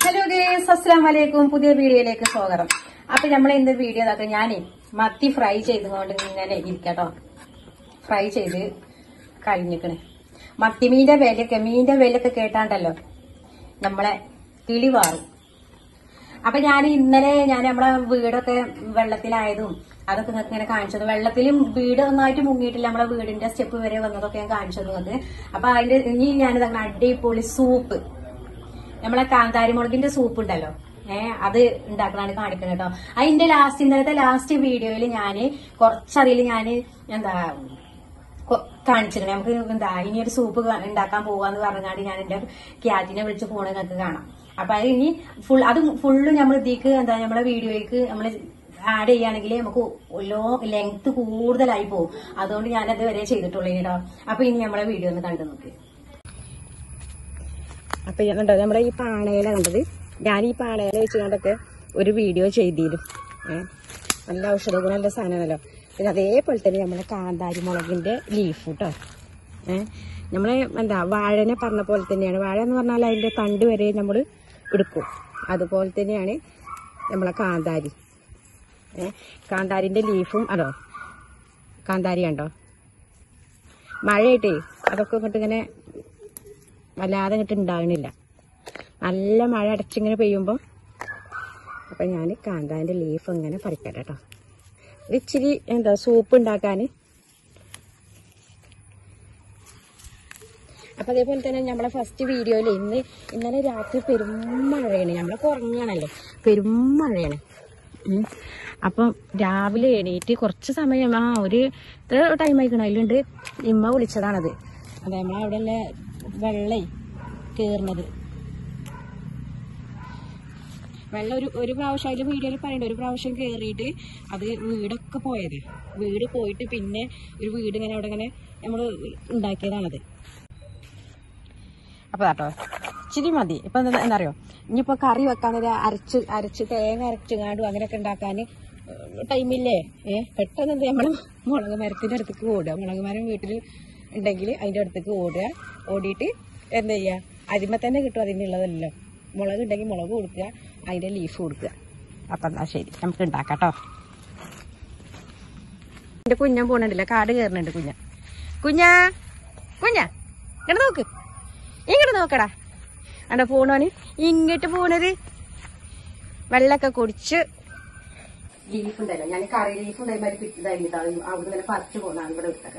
Hello guys, അസ്സലാമു അലൈക്കും. പുതിയ വീഡിയോയിലേക്ക് സ്വാഗതം. അപ്പൊ നമ്മൾ ഇന്ന് വീഡിയോ ഇതാക്കാം. ഞാനേ മത്തി ഫ്രൈ ചെയ്തുകൊണ്ട് ഇങ്ങനെ ഇരിക്കട്ടോ. ഫ്രൈ ചെയ്ത് കഴിഞ്ഞിക്കണേ. മീന്റെ വിലയൊക്കെ കേട്ടാണ്ടല്ലോ നമ്മളെ കിളി വാറും. അപ്പൊ ഇന്നലെ നമ്മളെ വീടൊക്കെ വെള്ളത്തിലായതും അതൊക്കെ നിങ്ങൾക്ക് ഇങ്ങനെ കാണിച്ചത്. വെള്ളത്തിലും വീട് ഒന്നായിട്ട് മുങ്ങിയിട്ടില്ല, നമ്മളെ വീടിന്റെ സ്റ്റെപ്പ് വരെ വന്നതൊക്കെ ഞാൻ കാണിച്ചത് നിങ്ങൾക്ക്. അപ്പൊ അതിന്റെ ഇനി ഞാനിതാ അടിപൊളി സൂപ്പ്, നമ്മളെ കാന്താരി മുളകിന്റെ സൂപ്പ് ഉണ്ടല്ലോ, അത് ഉണ്ടാക്കണാണ് കാണിക്കുന്നത് കേട്ടോ. അതിന്റെ ഇന്നലത്തെ ലാസ്റ്റ് വീഡിയോയിൽ ഞാന് കുറച്ചതിൽ കാണിച്ചിരുന്നു. നമുക്ക് ഇനിയൊരു സൂപ്പ് ഉണ്ടാക്കാൻ പോവാന്ന് പറഞ്ഞാൽ ഞാൻ എന്റെ ക്യാറ്റിനെ വിളിച്ച് പോണ നിങ്ങൾക്ക് കാണാം. അപ്പൊ അത് ഇനി ഫുള്ള് നമ്മൾ ഇതിക്ക് നമ്മളെ വീഡിയോയ്ക്ക് നമ്മൾ ആഡ് ചെയ്യുകയാണെങ്കിൽ നമുക്ക് ലെങ്ത് കൂടുതലായി പോകും. അതുകൊണ്ട് ഞാനത് വരെ ചെയ്തിട്ടുള്ളൂ കേട്ടോ. അപ്പൊ ഇനി നമ്മളെ വീഡിയോ ഒന്ന് കണ്ടു നോക്കി. അപ്പൊ കണ്ടോ നമ്മുടെ ഈ പാണയില കണ്ടത്, ഞാൻ ഈ പാണയില വെച്ചുകൊണ്ടൊക്കെ ഒരു വീഡിയോ ചെയ്തിരും. നല്ല ഔഷധ ഗുണമുള്ള സാധനമാണല്ലോ. പിന്നെ അതേപോലെ തന്നെ നമ്മളെ കാന്താരി മുളകിന്റെ ലീഫ് കേട്ടോ. നമ്മളെ വാഴനെ പറഞ്ഞ പോലെ തന്നെയാണ്. വാഴ എന്ന് പറഞ്ഞാൽ അതിന്റെ തണ്ട് വരെ നമ്മൾ എടുക്കും. അതുപോലെ തന്നെയാണ് നമ്മളെ കാന്താരിന്റെ ലീഫും. അതോ കാന്താരി കണ്ടോ, മഴയായിട്ടേ അതൊക്കെ ഇങ്ങോട്ട് ഇങ്ങനെ വല്ലാതെ ഇങ്ങോട്ട് ഉണ്ടാകണില്ല. നല്ല മഴ അടച്ചിങ്ങനെ പെയ്യുമ്പോൾ അപ്പൊ ഞാൻ കാന്താരിന്റെ ലീഫ് ഇങ്ങനെ പറിക്കട്ടെ കേട്ടോ. ഇച്ചിരി സൂപ്പ് ഉണ്ടാക്കാൻ. അപ്പൊ അതേപോലെ തന്നെ നമ്മളെ ഫസ്റ്റ് വീഡിയോയിൽ ഇന്നലെ രാത്രി പെരുമഴയാണ്. നമ്മളെ കുറഞ്ഞാണല്ലോ, പെരുമഴയാണ്. അപ്പം രാവിലെ എണീറ്റ് കുറച്ച് സമയം ഒരു ഇത്ര ടൈം ആയിക്കണം. അതിലുണ്ട് ഇമ്മ വിളിച്ചതാണത്. അതെ, നമ്മളവിടെ ഉള്ള വെള്ളം കേറുന്നത്. വെള്ളം ഒരു പ്രാവശ്യം അതിൽ വീഡിയോയിൽ പറയണ്ട, ഒരു പ്രാവശ്യം കേറിയിട്ട് അത് വീടൊക്കെ പോയത്. വീട് പോയിട്ട് പിന്നെ ഒരു വീട് ഇങ്ങനെ അവിടെ ഇങ്ങനെ നമ്മൾ ഉണ്ടാക്കിയതാണത്. അപ്പൊ കേട്ടോ ഇച്ചിരി മതി. ഇപ്പൊ എന്താ അറിയോ, ഇനിയിപ്പോ കറി വെക്കാൻ അരച്ച് തേങ്ങ അരച്ചുകാണ്ടും അങ്ങനെയൊക്കെ ഉണ്ടാക്കാൻ ടൈമില്ലേ. പെട്ടെന്ന് നമ്മള് മുളക് മരത്തിന്റെ അടുത്തേക്ക് ഓടുക. മുളക് മരം വീട്ടിൽ ഉണ്ടെങ്കിൽ അതിന്റെ അടുത്തേക്ക് ഓടിയിട്ട് എന്താ ചെയ്യുക, അതിന്മേൽ തന്നെ കിട്ടും അതിനുള്ളതല്ലോ. മുളക് ഉണ്ടെങ്കിൽ മുളക് കൊടുക്കുക, അതിന്റെ ലീഫ് കൊടുക്കുക. അപ്പം എന്നാ ശരി, നമുക്ക് ഉണ്ടാക്കാം കേട്ടോ. എന്റെ കുഞ്ഞൻ പോണുണ്ടല്ലോ, കാട് കയറുന്നുണ്ട് കുഞ്ഞാ ഇങ്ങോട്ട് നോക്ക്, ഇങ്ങോട്ട് നോക്കടാ. അവിടെ പോണോന് ഇങ്ങോട്ട് പോണത് വെള്ളമൊക്കെ കുടിച്ച്. ലീഫ് ഉണ്ടല്ലോ, ഞാൻ കറി ലീഫ് ഉണ്ടായി കിട്ടിയതായിട്ട് അവിടെ നിന്ന് പറിച്ചു പോന്നാണ് ഇവിടെ എടുത്തൊക്കെ.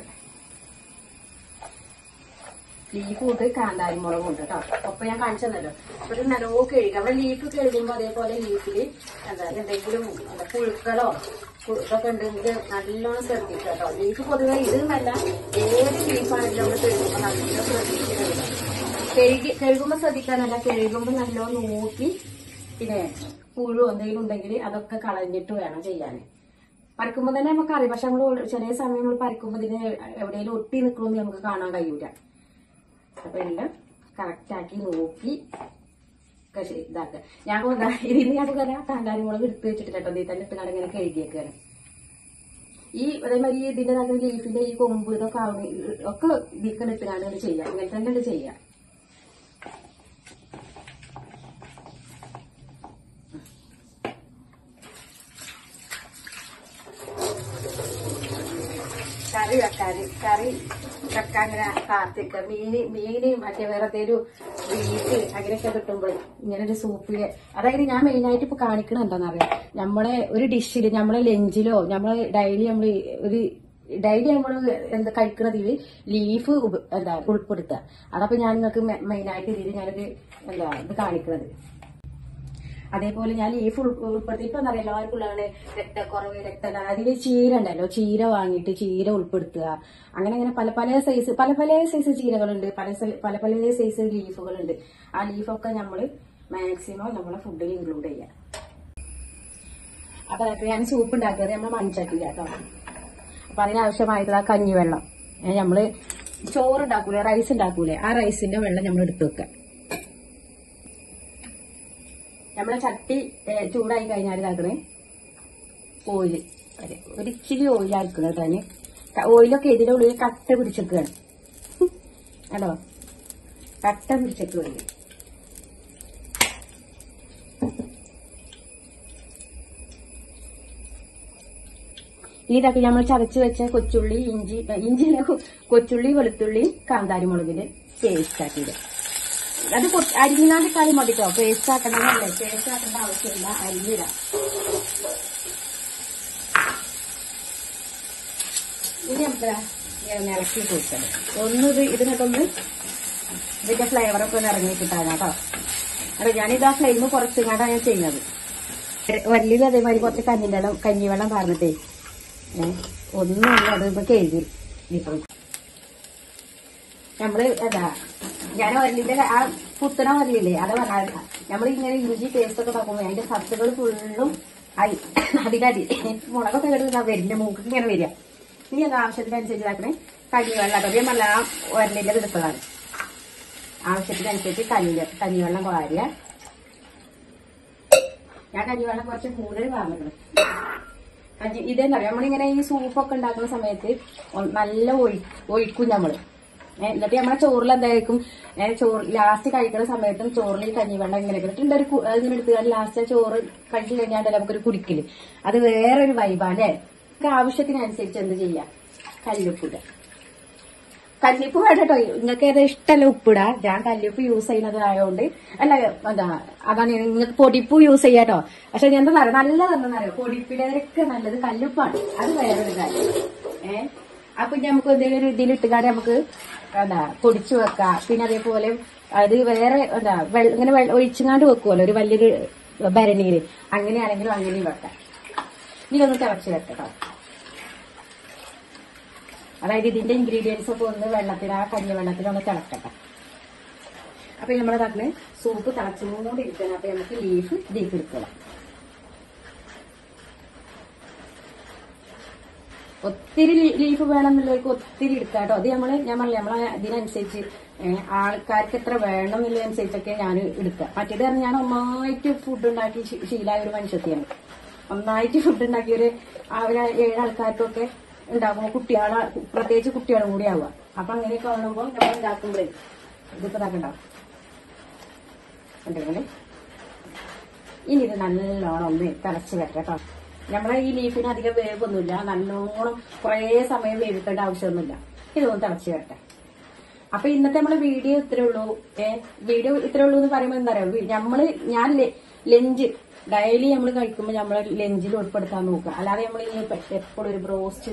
ലീഫ് കൊണ്ട് കാന്താരി മുളക് കൊണ്ട് കേട്ടോ. ഒപ്പം ഞാൻ കാണിച്ചു തന്നല്ലോ. ഒരു നനവോ കഴുകുക. അവിടെ ലീഫ് കഴുകുമ്പോൾ അതേപോലെ ലീഫിൽ എന്തെങ്കിലും പുഴുക്കളോ ഇതൊക്കെ ഉണ്ടെങ്കിൽ നല്ലോണം ശ്രദ്ധിക്കുക കേട്ടോ. ലീഫ് പൊതുവെ ഇതെന്നല്ല, ഏത് ലീഫാണെങ്കിലും നമ്മൾ കഴുകുമ്പോൾ നല്ല ശ്രദ്ധിക്കുക. കഴുകുമ്പോൾ ശ്രദ്ധിക്കാനല്ല, കഴുകുമ്പോൾ നല്ലോണം നോക്കി പിന്നെ പുഴു എന്തെങ്കിലും ഉണ്ടെങ്കിൽ അതൊക്കെ കളഞ്ഞിട്ട് വേണം ചെയ്യാൻ. പറിക്കുമ്പോൾ തന്നെ നമുക്കറിയാം. പക്ഷെ നമ്മൾ ചില സമയം നമ്മൾ പറിക്കുമ്പോൾ ഇതിന് എവിടെയെങ്കിലും ഒട്ടി നിൽക്കണമെന്ന് നമുക്ക് കാണാൻ കഴിയൂല. അപ്പൊ എല്ലാം കറക്റ്റാക്കി നോക്കി ഇതാക്കുക. ഇതിന് ഞാൻ പറയാം, കാന്താരി മുളക് എടുത്ത് വെച്ചിട്ട് കേട്ടോ. ഇതിൽ തന്നെ ഇട്ടുകാണ്ട് ഇങ്ങനെ കഴുകിയേക്കാണ്. അതേമാതിരി ഇതിന്റെ നല്ല ലീഫിന്റെ ഈ കൊമ്പ് ഇതൊക്കെ ഒക്കെ ഇതിൽ ഇട്ടുകാണ്ട് ചെയ്യാം. ഇങ്ങനെ തന്നെ ചെയ്യാം. കറി വെക്കാൻ ഇങ്ങനെ കാത്തിക്ക. മീന് മറ്റേ വേറെ എന്തെങ്കിലും ബീഫ് അങ്ങനെയൊക്കെ കിട്ടുമ്പോൾ ഇങ്ങനെ ഒരു സൂപ്പില്. അതായത് ഞാൻ മെയിനായിട്ട് ഇപ്പൊ കാണിക്കണ എന്താണെന്നറിയാം, നമ്മളെ ഒരു ഡിഷില് നമ്മളെ ലഞ്ചിലോ നമ്മള് ഡെയിലി നമ്മൾ കഴിക്കുന്നതിൽ ലീഫ് ഉൾപ്പെടുത്തുക. അതപ്പോ ഞാൻ നിങ്ങൾക്ക് മെയിനായിട്ട് ഇതിൽ ഞാനൊരു ഇത് കാണിക്കുന്നത്. അതേപോലെ ഞാൻ ലീഫ് ഉൾപ്പെടുത്തി. ഇപ്പൊ എന്താ പറയുക, എല്ലാവർക്കും ഉള്ളതാണ് രക്തക്കുറവ്, അതിൽ ചീര ഉണ്ടല്ലോ, ചീര വാങ്ങിയിട്ട് ചീര ഉൾപ്പെടുത്തുക. അങ്ങനെ പല സൈസ് ചീരകളുണ്ട്, പല സൈസ് ലീഫുകളുണ്ട്. ആ ലീഫൊക്കെ നമ്മൾ മാക്സിമം നമ്മളെ ഫുഡിൽ ഇൻക്ലൂഡ് ചെയ്യുക. അപ്പൊ ഞാൻ സൂപ്പ് ഉണ്ടാക്കിയത് നമ്മൾ മൺചട്ടിയില്ല കേട്ടോ. അപ്പൊ അതിനാവശ്യമായിട്ടുള്ള കഞ്ഞിവെള്ളം, നമ്മള് ചോറുണ്ടാക്കൂലേ, റൈസ് ഉണ്ടാക്കൂലേ, ആ റൈസിന്റെ വെള്ളം നമ്മൾ എടുത്തു വെക്കുക. നമ്മളെ ചട്ടി ചൂടായി കഴിഞ്ഞാൽ ഇതാക്കണേ ഓയില്, ഒരിച്ചിരി ഓയിലായിരിക്കണം കേട്ടോ. ഓയിലൊക്കെ ഇതിന്റെ ഉള്ളിൽ കട്ട പിടിച്ചേക്കുകയാണ് കേട്ടോ. കട്ട പിടിച്ചേക്കുക. ഇനി ഇതൊക്കെ നമ്മൾ ചതച്ച് വെച്ച കൊച്ചുള്ളി, ഇഞ്ചിയിലെ കൊച്ചുള്ളി, വെളുത്തുള്ളി, കാന്താരി മുളകില് പേസ്റ്റ് ആക്കിയത്. അത് അരിഞ്ഞാണ്ട് കളി മതിട്ടോ, പേസ്റ്റ് ആക്കണമെന്നല്ലേ, പേസ്റ്റ് ആക്കേണ്ട ആവശ്യമില്ല, അരിഞ്ഞിടാം. ഇനി നമുക്ക് ഇളക്കി കൊടുക്കണം. ഇതിനൊക്കെ ഇതിന്റെ ഫ്ലേവറൊക്കെ ഒന്ന് ഇറങ്ങി കിട്ടാനാ കേട്ടോ. അപ്പൊ ഞാനിതാ ഫ്ലെയിം കുറച്ചുങ്ങാണ്ടാണ് ഞാൻ ചെയ്യുന്നത്. വല്ലിൽ അതേമാതിരി കുറച്ച് കഞ്ഞിവെള്ളം പറഞ്ഞിട്ടേ ഒന്നും അത് കഴുകി ഇപ്പൊ നമ്മള് ഞാൻ വല്ലിന്റെ ആ പുത്തണ വല്ലില്ലേ അത് പറഞ്ഞാൽ നമ്മളിങ്ങനെ ഇഞ്ചി പേസ്റ്റ് ഒക്കെ നോക്കുമ്പോ അതിന്റെ സത്തുകൾ ഫുള്ളും അധികം മുളകൊക്കെ കിടക്കുന്ന വരില്ല, മൂക്ക് ഇങ്ങനെ വരിക. ഇനി അത് ആവശ്യത്തിനനുസരിച്ച് ഇതാക്കണേ കഞ്ഞിവെള്ളം അതേ നല്ല ആ വരലിന്റെ എടുത്തതാണ്. ആവശ്യത്തിനനുസരിച്ച് കഞ്ഞിവെള്ളം വാരിയ. ഞാൻ കഞ്ഞിവെള്ളം കുറച്ച് കൂടുതൽ വാങ്ങണം. ഇതെന്താ പറയുക, നമ്മളിങ്ങനെ ഈ സൂപ്പൊക്കെ ഉണ്ടാക്കുന്ന സമയത്ത് നല്ല ഒഴിക്കും നമ്മള്. എന്നിട്ട് നമ്മളെ ചോറിൽ എന്തായിരിക്കും, ലാസ്റ്റ് കഴിക്കുന്ന സമയത്തും ചോറിൽ ഈ കഞ്ഞിവെള്ളം ഇങ്ങനെ ഇട്ടിട്ടുണ്ട് ഇങ്ങനെ എടുത്തുകൊണ്ട് ലാസ്റ്റ് ചോറ് കഴിച്ചു കഴിഞ്ഞാണ്ടല്ലോ നമുക്കൊരു കുടിക്കല്. അത് വേറൊരു വൈബാല്ലേ. ആവശ്യത്തിനനുസരിച്ച് എന്ത് ചെയ്യാം, കല്ലുപ്പിടുക. കല്ലുപ്പ് വേണ്ടട്ടോ, നിങ്ങൾക്ക് ഏതാ ഇഷ്ടമല്ല ഉപ്പിടാ. ഞാൻ കല്ലുപ്പ് യൂസ് ചെയ്യുന്നതായോണ്ട് അല്ല അതാണ് നിങ്ങൾക്ക് പൊടിപ്പ് യൂസ് ചെയ്യാട്ടോ. പക്ഷെ എന്താ പറയുക, നല്ലതെന്നറിയോ, പൊടിപ്പിടൊക്കെ നല്ലത് കല്ലുപ്പാണ്. അത് വേറൊരു കാര്യം. അപ്പൊ നമുക്ക് എന്തെങ്കിലും ഒരു ഇതിലിട്ടുകാരെ നമുക്ക് പൊടിച്ചു വെക്കാം. പിന്നെ അതേപോലെ അത് വേറെ ഇങ്ങനെ ഒഴിച്ചുങ്ങാണ്ട് വെക്കുമല്ലോ ഒരു വലിയൊരു ഭരണിയില്, അങ്ങനെയാണെങ്കിലും അങ്ങനെയും വെക്കാം. ഇതൊന്ന് തിളച്ച് വെക്കട്ടോ. അതായത് ഇതിന്റെ ഇൻഗ്രീഡിയൻസ് ഒക്കെ ഒന്ന് ആ കഞ്ഞിവെള്ളത്തിലൊന്ന് തിളക്കട്ടെ. അപ്പൊ നമ്മളതന്ന് സൂപ്പ് തിളച്ചുകൊണ്ടിരിക്കണം. അപ്പൊ നമുക്ക് ലീഫ് ഇതിലേക്ക് എടുക്കണം. ഒത്തിരി ലീഫ് വേണമെന്നുള്ളവർക്ക് ഒത്തിരി എടുക്കാട്ടോ. അത് ഞാൻ പറഞ്ഞില്ല, നമ്മളെ ഇതിനനുസരിച്ച് ആൾക്കാർക്ക് എത്ര വേണം എന്നുള്ളതനുസരിച്ചൊക്കെ ഞാൻ എടുക്കുക. മറ്റേത് പറഞ്ഞാൽ ഞാൻ ഒന്നായിട്ട് ഫുഡ് ഉണ്ടാക്കി ശീലമായ ഒരു മനുഷ്യത്തെയാണ്. ഒന്നായിട്ട് ഫുഡ് ഉണ്ടാക്കിയൊരു 7 ആൾക്കാർക്കൊക്കെ ഉണ്ടാക്കുമ്പോ കുട്ടികളെ പ്രത്യേകിച്ച് കുട്ടികളും കൂടി ആവുക. അപ്പൊ അങ്ങനെയൊക്കെ കാണുമ്പോ നമ്മൾ ഉണ്ടാക്കുമ്പോഴേ ഇതിപ്പോ ഇതാക്കണ്ടാവും ഉണ്ടെങ്കിൽ ഇനി ഇത് നല്ലോണം ഒന്ന് തിളച്ച് വരട്ടോ. നമ്മളെ ഈ ലീഫിന് അധികം വേവൊന്നുമില്ല, നല്ലോണം കുറേ സമയം വേവിക്കേണ്ട ആവശ്യമൊന്നുമില്ല. ഇതൊന്ന് തിളച്ച് വരട്ടെ. അപ്പൊ ഇന്നത്തെ നമ്മളെ വീഡിയോ ഇത്രേ ഉള്ളൂ. വീഡിയോ ഇത്രേ ഉള്ളൂ എന്ന് പറയുമ്പോ എന്താ പറയാ, ഞാൻ ലഞ്ച് ഡെയിലി നമ്മൾ കഴിക്കുമ്പോൾ നമ്മളെ ലഞ്ചിൽ ഉൾപ്പെടുത്താൻ നോക്കുക. അല്ലാതെ നമ്മൾ എപ്പോഴും ഒരു ബ്രോസ്റ്റ്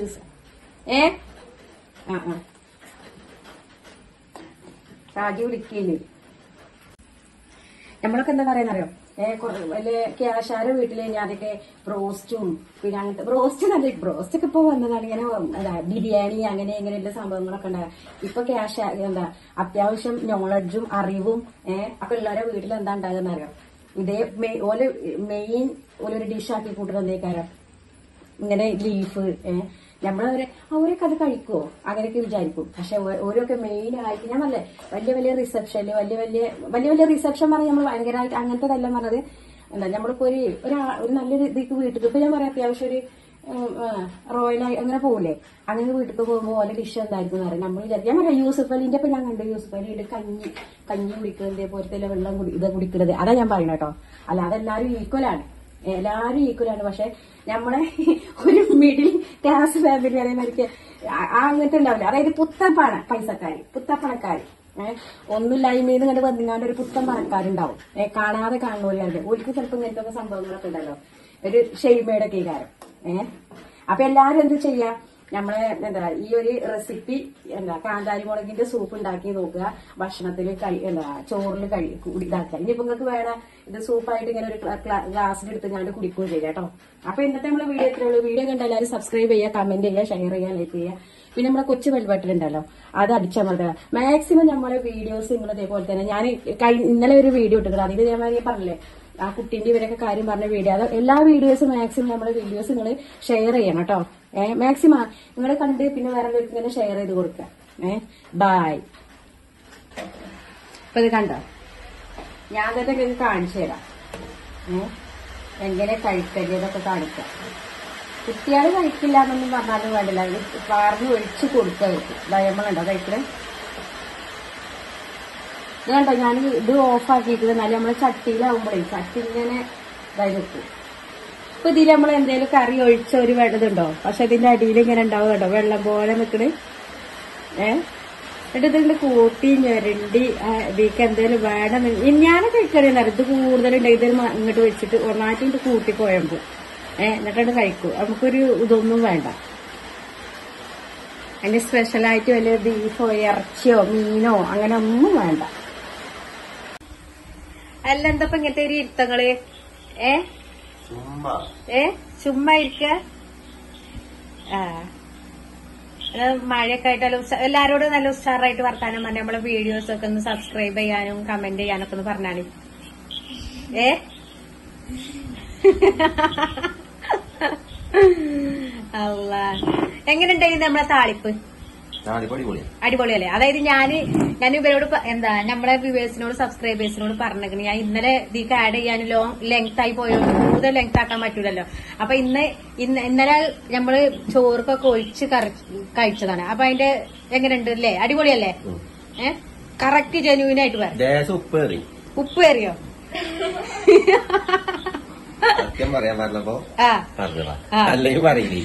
രാജി വിളിക്കില്ലേ. നമ്മളൊക്കെ എന്താ പറയാന്നറിയോ, വലിയ ക്യാഷാര വീട്ടിൽ ഞാനൊക്കെ ബ്രോസ്റ്റും പിന്നെ അങ്ങനത്തെ ബ്രോസ്റ്റ് ഒക്കെ ഇപ്പൊ വന്നതാണ്. ഇങ്ങനെ ബിരിയാണി അങ്ങനെ ഇങ്ങനെയുള്ള സംഭവങ്ങളൊക്കെ ഉണ്ടാകും. ഇപ്പൊ ക്യാഷ് അത്യാവശ്യം നോളജും അറിവും ഒക്കെ ഉള്ളവരെ വീട്ടിൽ എന്താ ഉണ്ടാകുന്നറിയാം, ഇതേ മെയിൻ ഒരു ഡിഷാക്കി കൂട്ടുന്നതേക്കാരം ഇങ്ങനെ ലീഫ്. അവരൊക്കെ അത് കഴിക്കുമോ അങ്ങനെയൊക്കെ വിചാരിക്കും. പക്ഷെ ഓരോക്കെ മെയിൻ ആയിട്ട് ഞാൻ പറഞ്ഞേ വലിയ റിസപ്ഷനില് വലിയ റിസപ്ഷൻ പറഞ്ഞാൽ നമ്മൾ ഭയങ്കരമായിട്ട് അങ്ങനത്തെ പറഞ്ഞത് നമ്മളിപ്പോ ഒരു നല്ലൊരു ഇതിക്ക് വീട്ടിൽ ഇപ്പൊ ഞാൻ പറയാം അത്യാവശ്യം ഒരു റോയലായി അങ്ങനെ പോകില്ലേ, അങ്ങനെ വീട്ടിൽ പോകുമ്പോൾ ഓരോ ഡിഷ് എന്തായിരിക്കും എന്ന് പറയാം. നമ്മൾ വിചാരിക്കും. ഞാൻ പറയാം യൂസഫ് അലിന്റെ ഇപ്പൊ ഞാൻ കണ്ടു, യൂസഫ് അലിയുടെ കഞ്ഞി കുടിക്കുന്നത് ഇതേപോലത്തെ വെള്ളം ഇത് കുടിക്കുന്നത്. അതാ ഞാൻ പറയുന്നത് കേട്ടോ. അല്ലാതെ എല്ലാവരും ഈക്വലാണ്. പക്ഷെ നമ്മളെ ഒരു മിഡിൽ ക്ലാസ് ഫാമിലി പറയുന്നവർക്ക് അങ്ങനത്തെ ഉണ്ടാവില്ല. അതായത് പുത്തപ്പണക്കാര് ഒന്നുമില്ലായ്മയിൽ കണ്ട് വന്നിങ്ങാണ്ട് ഒരു പുത്തൻ പണക്കാരുണ്ടാവും. കാണാതെ കാണുന്നവരുണ്ട്. ഒരിക്കൽ ചിലപ്പോൾ ഇങ്ങനത്തെ സംഭവങ്ങളൊക്കെ ഉണ്ടല്ലോ, ഒരു ഷെയ്മയുടെ കൈകാരം. അപ്പൊ എല്ലാരും എന്ത് ചെയ്യാ, നമ്മളെ ഈ ഒരു റെസിപ്പി കാന്താരി മുളകിന്റെ സൂപ്പ് ഉണ്ടാക്കി നോക്കുക. ഭക്ഷണത്തിൽ ചോറിൽ ഇതാക്കുക. ഇനിയിപ്പോ നിങ്ങൾക്ക് വേണം ഇത് സൂപ്പായിട്ട് ഇങ്ങനെ ഒരു ഗ്ലാസ്സിലെടുത്ത് കുടിക്കുകയും ചെയ്യാം കേട്ടോ. അപ്പൊ ഇന്നത്തെ നമ്മളെ വീഡിയോ ഇത്രേ ഉള്ളൂ. വീഡിയോ കണ്ട എല്ലാവരും സബ്സ്ക്രൈബ് ചെയ്യുക, കമന്റ് ചെയ്യുക, ഷെയർ ചെയ്യുക, ലൈക്ക് ചെയ്യുക. പിന്നെ നമ്മളെ കൊച്ചു ബെൽ ബട്ടൺ ഉണ്ടല്ലോ അത് അടിച്ചമർത്തുക. മാക്സിമം നമ്മളെ വീഡിയോസ് നിങ്ങൾ ഇതേപോലെ തന്നെ ഞാൻ ഇന്നലെ ഒരു വീഡിയോ ഇട്ടിട്ടുണ്ട്. അതിൽ ഞാൻ പറഞ്ഞില്ലേ ആ കുട്ടീന്റെ ഇവരൊക്കെ കാര്യം പറഞ്ഞ വീഡിയോ, അത് എല്ലാ വീഡിയോസും മാക്സിമം നമ്മളെ വീഡിയോസ് നിങ്ങൾ ഷെയർ ചെയ്യണം കേട്ടോ. മാക്സിമം നിങ്ങൾ കണ്ട് പിന്നെ വേറെ ഇങ്ങനെ ഷെയർ ചെയ്ത് കൊടുക്കുക. ബൈ. ഇപ്പൊ ഇത് കണ്ടോ, ഞാൻ തന്നെ കാണിച്ചു തരാം എങ്ങനെ കഴിക്കേണ്ടതൊക്കെ കാണിക്കാം. കുട്ടികൾ കഴിക്കില്ല എന്നൊന്നും പറഞ്ഞാലും വേണ്ടില്ല, പറഞ്ഞു ഒഴിച്ചു കൊടുക്കുക. ഡയമണ്ടുണ്ടോ കഴിക്കണേ? ഇത് കണ്ടോ, ഞാൻ ഇത് ഓഫാക്കിയിട്ട് എന്നാലും നമ്മളെ ചട്ടിയിലാവുമ്പോഴേ ചട്ടി ഇങ്ങനെ ഇതായി നിൽക്കും. ഇപ്പൊ ഇതിൽ നമ്മൾ എന്തെങ്കിലും കറി ഒഴിച്ച ഒരു വെള്ളതുണ്ടോ? പക്ഷെ ഇതിന്റെ അടിയിൽ ഇങ്ങനെ ഉണ്ടാവും കേട്ടോ, വെള്ളം പോലെ നിക്കണ്. എന്നിട്ട് ഇതിന്റെ കൂട്ടി ഞെരണ്ടി ഇതിക്ക് എന്തേലും വേണം. ഞാനൊക്കെ കഴിക്കണേന്നറിയാം. ഇത് കൂടുതലുണ്ടെങ്കിൽ ഇത് ഇങ്ങോട്ട് വെച്ചിട്ട് ഒന്നായിട്ട് ഇങ്ങോട്ട് കൂട്ടി കോയമ്പോ എന്നിട്ട് കഴിക്കും. നമുക്കൊരു ഇതൊന്നും വേണ്ട. അതിന്റെ സ്പെഷ്യലായിട്ട് വല്ല ബീഫോ ഇറച്ചിയോ മീനോ അങ്ങനെ ഒന്നും വേണ്ട. അല്ല എന്തപ്പോ ഇങ്ങനത്തെ ഒരു ഇരുത്തങ്ങള്? ചുമ്മാ ഇരിക്ക. മഴയൊക്കെ ആയിട്ടാലും എല്ലാരോടും നല്ല ഉഷാറായിട്ട് വർത്താനം പറഞ്ഞ നമ്മളെ വീഡിയോസ് ഒക്കെ ഒന്ന് സബ്സ്ക്രൈബ് ചെയ്യാനും കമന്റ് ചെയ്യാനൊക്കെ ഒന്ന് പറഞ്ഞാണ്. അല്ല എങ്ങനെയുണ്ടായിരുന്നു നമ്മളെ താളിപ്പ്? അടിപൊളിയല്ലേ? അതായത് ഞാൻ ഇവരോട് നമ്മളെ വ്യൂവേഴ്സിനോട് സബ്സ്ക്രൈബേഴ്സിനോട് പറഞ്ഞേക്കണേ, ഞാൻ ഇന്നലെ ഇതിക്ക് ആഡ് ചെയ്യാൻ ലെങ്ത് ആയി പോയോണ്ട് കൂടുതൽ ലെങ്ത് ആക്കാൻ പറ്റൂലല്ലോ. അപ്പൊ ഇന്നലെ നമ്മള് ചോർക്കൊക്കെ ഒഴിച്ച് കഴിച്ചതാണ്. അപ്പൊ അതിന്റെ എങ്ങനെയുണ്ട് അല്ലേ? അടിപൊളിയല്ലേ? കറക്റ്റ് ജെന്യൂൻ ആയിട്ട് പറയാം. ഉപ്പ് കയറിയോ? സത്യം പറയാൻ പറഞ്ഞപ്പോ അല്ലെങ്കിൽ പറയില്ലേ?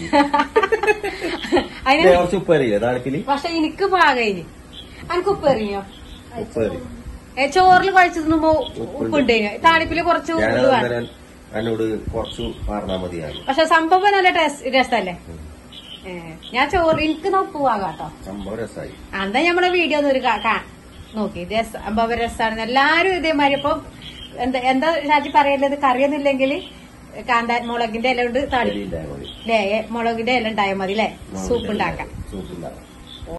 കുറച്ച് ഉപ്പ് അറിയില്ല താളിപ്പില്. പക്ഷെ എനിക്ക് പാകയിന്. എനിക്ക് ഉപ്പ് എറിയോ? ചോറിൽ കഴിച്ചു തിന്നുമ്പോ ഉപ്പുണ്ട്. താളിപ്പില് കുറച്ച് എന്നോട് കുറച്ച് പറഞ്ഞാൽ മതിയാകും. പക്ഷെ സംഭവം നല്ല രസല്ലേ? ഞാൻ ചോറ് എനിക്ക് ഉപ്പ് പാകാട്ടോ. സംഭവം രസമായി. എന്താ നമ്മളെ വീഡിയോ ഒരു നോക്കി സംഭവം രസമാണ്. എല്ലാരും ഇതേമാതിരി. ഇപ്പൊ എന്താ ഷാജി പറയല്ലത്? കറിയൊന്നുമില്ലെങ്കിൽ മുളകിന്റെ ഇല കൊണ്ട് താളി മുളകിന്റെ ഇല ഉണ്ടായാൽ മതി അല്ലേ? സൂപ്പ് ഉണ്ടാക്കാം.